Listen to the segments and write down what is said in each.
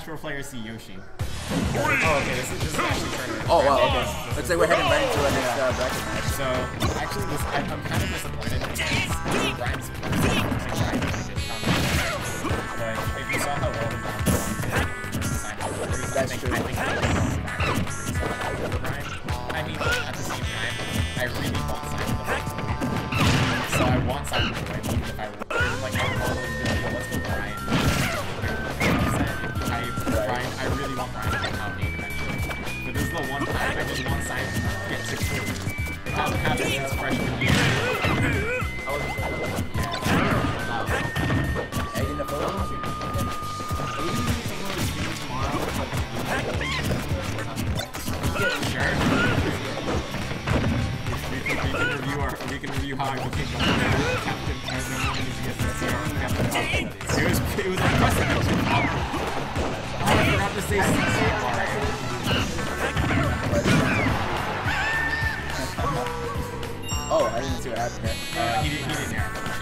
Pro players see Yoshi. Oh, okay, this is actually tournament. Oh, wow, okay. Looks like we're heading right into the next bracket match. So, actually, I'm kind of disappointed because Brian's forcing Brian to get but if you saw how well his That's true. I think Brian. I mean, at the same time, I really want Simon to win. So I want Simon to win, even if I win. Like, I'm probably be like, well, let's go Brian. I really want Brian to get top 8 eventually. But this is the one time I just want Simon to get 6 kills. It hasn't happened since freshman year. I wasn't sure. Egg in the photo? Sure. We can review how I became the captain. It was impressive. I forgot to say Oh, I didn't see what happened here. He didn't hear.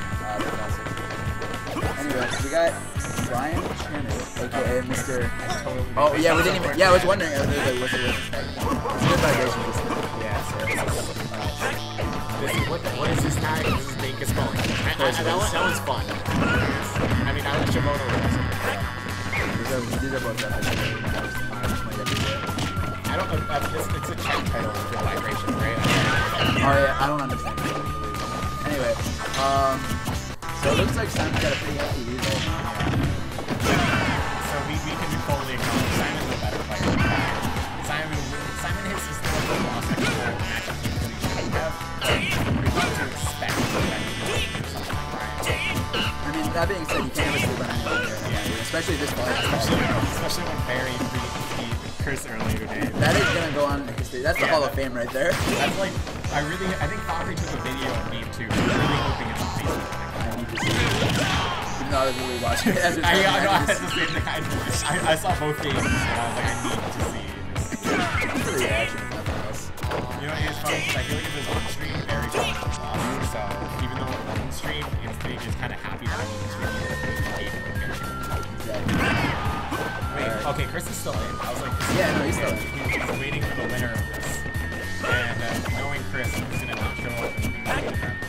Anyway, we got Brian Channer, aka Mr. Oh yeah, we didn't even. Yeah, I was wondering. What's it? It's a good vibration. Yeah. So what is this tag? This is Dinkus Bowling. That was fun. I mean, I was Shimono. These are both definitely. I don't know. It's a check title for vibration, right? Oh yeah, I don't understand. Anyway, so it looks like Simon's got a pretty healthy lead right now. So we can totally acknowledge Simon's a better player than Brian. Simon hits his typical loss like matchup capability should have. We've got to expect that he will do something like Brian. I mean, that being said, you can't ever sleep on anyone here. Yeah, especially this far. Especially when Barry beat Chris earlier today. That is gonna go on in history. That's the Hall of Fame right there. That's like, I think Fabry took a video of game 2. I'm really hoping it's on Facebook. I need to see it. Even though I was really watching it. I had the same thing. I saw both games and I was like, I need to see this. For the reaction, if nothing else. You know, it's funny because I feel like if it was on stream, Barry got lost. So even though it wasn't stream, Instinct is kind of happy that I wasn't streaming it. Wait, okay, Chris is still in. I was like, yeah, no, he's still in. He's waiting for the winner of this. And knowing Chris, he's gonna not show up and be waiting for him.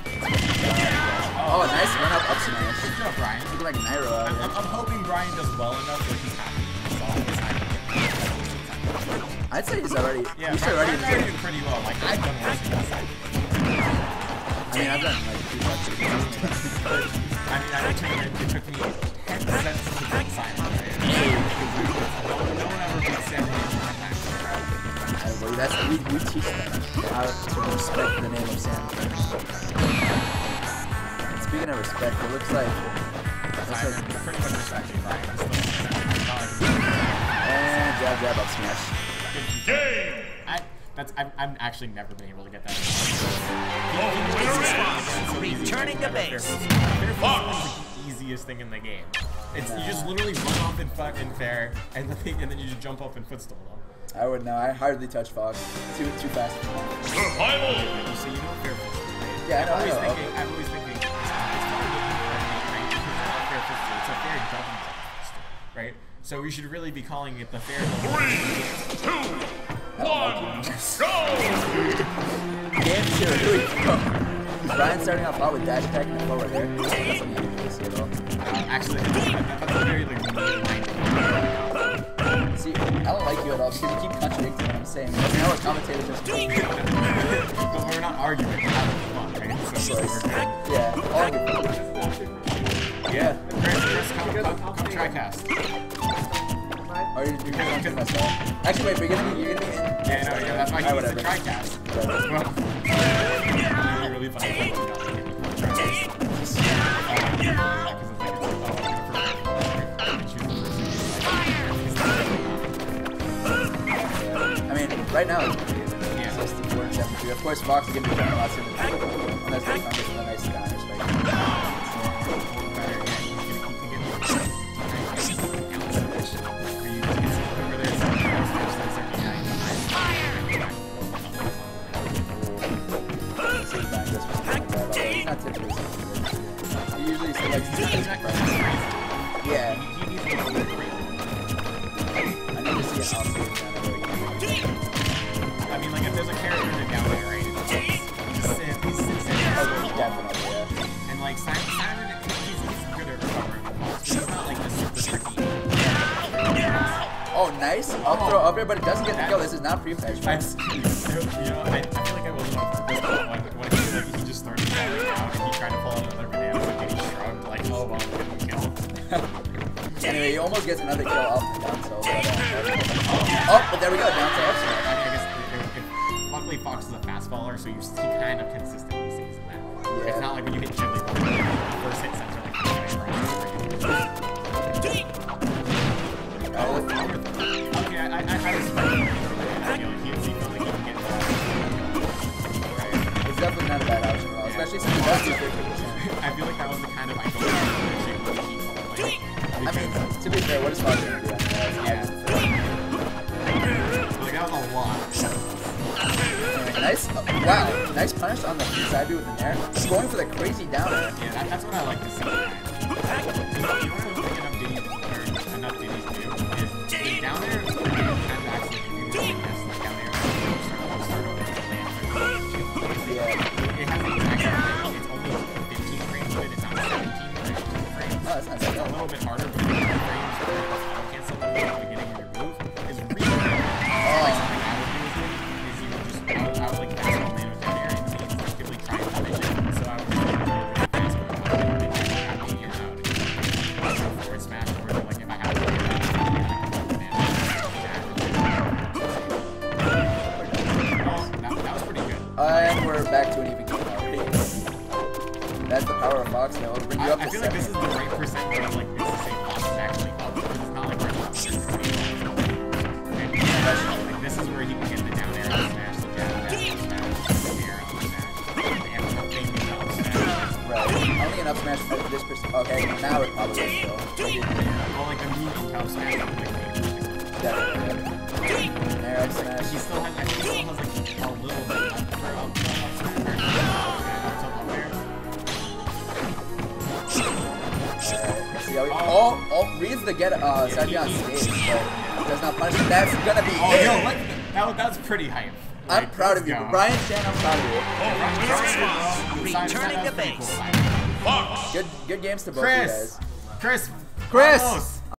Oh, nice run up smash. Good job, Brian. Looking like Nairo out here. I'm hoping Brian does well enough where he's happy to solve this item. I'd say he's already. Yeah, he's already doing pretty well. Like, I've done worse than this side. I mean, I've done like 2 touches. I mean, it took me 10 seconds to get Simon, right? No one ever beats Sam in my time. We teach them how to respect the name of Sam. And speaking of respect, it looks like pretty much respecting Brian. And jab up smash. Game. I'm actually never been able to get that. Returning to base. Fair is the easiest thing in the game. It's you just literally run off in fair, and then you just jump up and footstool them. I would know. I hardly touch Fox. Too fast. Survival. So you know fair footstool. Yeah, I know. I'm always thinking. It's not fair footstool. It's a fair double footstool, right? So we should really be calling it the fair. 3, 2, 1, go! Game 2, here we go. Brian starting off hot with dash attack and forward air. That's something you didn't see at all. Actually, I thought that was very like. See, I don't like you at all because you keep contradicting what I'm saying. Because now a commentator just. But we're not arguing. We're having fun, right? So we're good. Yeah, all good. Yeah. Chris, come TriCast. Or you're gonna get messed up. Actually, wait, you're gonna be in. Yeah, no, yeah, that's why he's a TriCast. Well, really funny. I mean, right now it's 64 and 73. Of course, Fox is gonna be playing a lot sooner. Unless they found this a nice counters right now. Not typically. He usually selects yeah. can also use down air. I mean, like, if there's a character in the down air, right? He's sits in there. Definitely, yeah. And, like, Simon, he's good at recovering the balls. He's not, like, the super tricky. Oh, nice. Up throw up air, but it doesn't get the kill. This is not pre-fetch. That's, you know, I feel like I wasn't on purpose, but when he just started falling out and he tried to pull out another banana, and he shrugged, like, oh, well, I'm getting killed. Anyway, he almost gets another kill off the down tilt. Oh, but there we go. Down tilt up smash. I mean, I guess luckily Fox is a fast faller, so he kind of consistently sees that. Yeah. It's not like when you hit Jiggly, the first hit sends are like okay, I respect him. I feel like he can get that. It's definitely not a bad option at all, especially since he does do 50%. I feel like that was the kind of idol that he I mean, to be fair, what is Fox going to do? yeah. Like, that was a lot. Nice, wow, nice punish on the side B with the nair. He's going for the crazy down air. Yeah, that's what I like to see. You know what enough ditties do is down there kind of actually do really best, like down there start over the land. Yeah. It has the exact same thing. It's only 15 frames, but it's not 17 frames. Oh, that's not So so it's a bad. little bit harder, but 15 frames so that it's auto cancel at the beginning of your move is really good. Like something I would do is you would just I would like fast roll nano down air and instinctively try and punish it. So I would just do really fast, but I would have me and out forward smash where like if I have to that was pretty good. And we're back to an even game already. That's the power of Fox, though. It'll bring you up I to feel like 7. this is the right percent where like it's to say Fox is actually up because it's not like we're not like this is where he can get the down arrow smash, the jab smash, the arrow smash, and nothing up smash. Right. Only an up smash at this percent. Okay, now it probably is still. Well, like the move up smash is the Definitely. Nair up smash. he still has, I think he still has like a little bit left for up smash. See how he reads the get side B on stage, but does not punish him. That's gonna be Oh, it. yo, look, that's pretty hype. I'm Like, proud of let's you. go. Brian Chan, I'm proud of Returning the base. you. Good games to both of you guys. Chris, Chris! Vamos.